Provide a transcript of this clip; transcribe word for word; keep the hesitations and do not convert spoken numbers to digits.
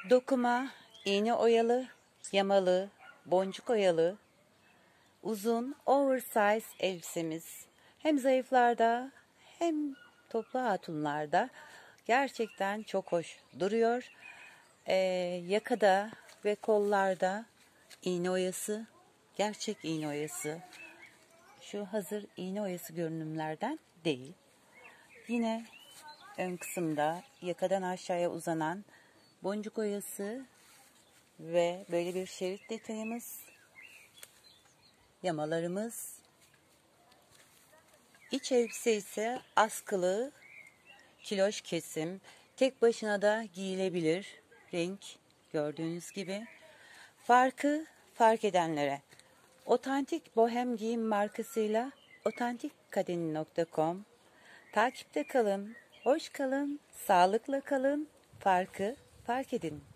Dokuma, iğne oyalı, yamalı, boncuk oyalı, uzun oversize elbisemiz hem zayıflarda hem toplu hatunlarda gerçekten çok hoş duruyor. Ee, yakada ve kollarda iğne oyası, gerçek iğne oyası. Şu hazır iğne oyası görünümlerden değil. Yine ön kısımda yakadan aşağıya uzanan boncuk oyası ve böyle bir şerit detayımız, yamalarımız. İç elbise ise askılı, kiloş kesim, tek başına da giyilebilir renk gördüğünüz gibi. Farkı fark edenlere Otantik Bohem Giyim markasıyla otantikkadeni nokta com. Takipte kalın, hoş kalın, sağlıkla kalın, farkı fark edin.